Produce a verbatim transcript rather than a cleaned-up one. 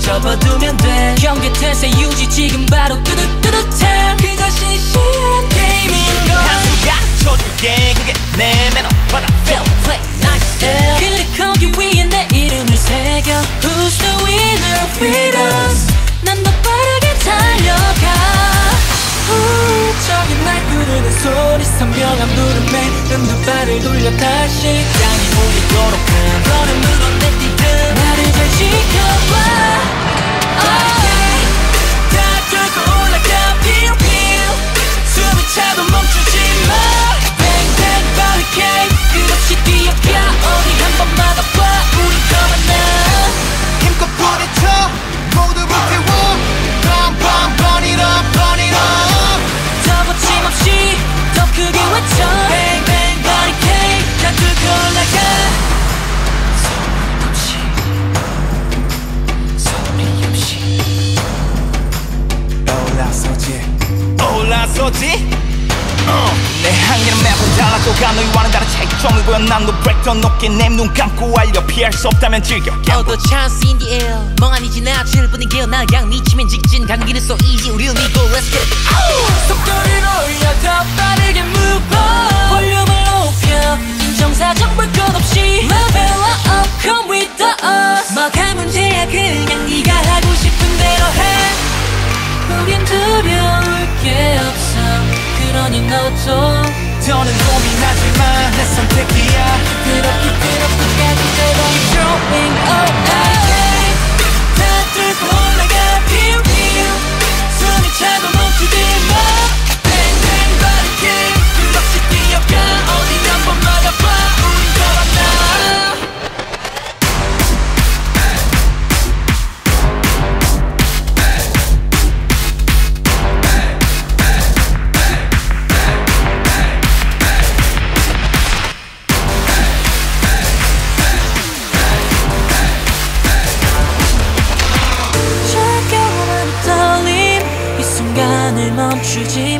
접어두면 돼. 경계 태세 유지 지금 바로 뚜두뚜두템. 그것이 시한 게임인 걸 한순간 쳐줄게 그게 내 매너 받아 Feel play nice yeah. 그래 거기 위에 내 이름을 새겨 Who's the winner with us 난 더 빠르게 달려가 우, 저기 날 부르는 소리 선명한 부름에 넌 두 발을 돌려 다시 땅이 보이도록 큰 걸음으로 내 뛰든 나를 잘 지켜봐 okay. 다 들고 올라가 피우 피우 숨이 차도 멈추지 마 Bang bang barricade 끝없이 뛰어가 어디 한 번마다 봐 우리 더 만나 힘껏 부딪혀 모두 불태워 Bam bam burn it up burn it up 더 거침없이 더 크게 외쳐 Bang bang barricade 다 들고 올라가 소리 없이 올라서지 올라서지 어. 내 향기는 매번 달라져가 너희와는 다른 차이점을 보여 난 너 브레이크 더 높게 내 눈 감고 알려 피할 수 없다면 즐겨 All the chance in the air 멍하니 지나칠 뿐인 길 나양 미치면 직진 가는 길은 so easy 우리를 믿고 let's get it 속도를 올려 더 빠르게 move on 볼륨을 높여 인정사정 볼 것 없이 Level up come with us 뭐가 문제야 그냥 네가 하고 싶은 대로 해 우린 두려울 게 없어 그러니 너도 더는 고민하지마 내 선택이야 그렇게 그렇게까지 제발 Throwing away 다 들고 올라가 피우 피우 숨이 차도 멈추지 마 Bang bang barricade 끝없이 뛰어가 어디 한 번마다 봐 우린 걸어나 멈추지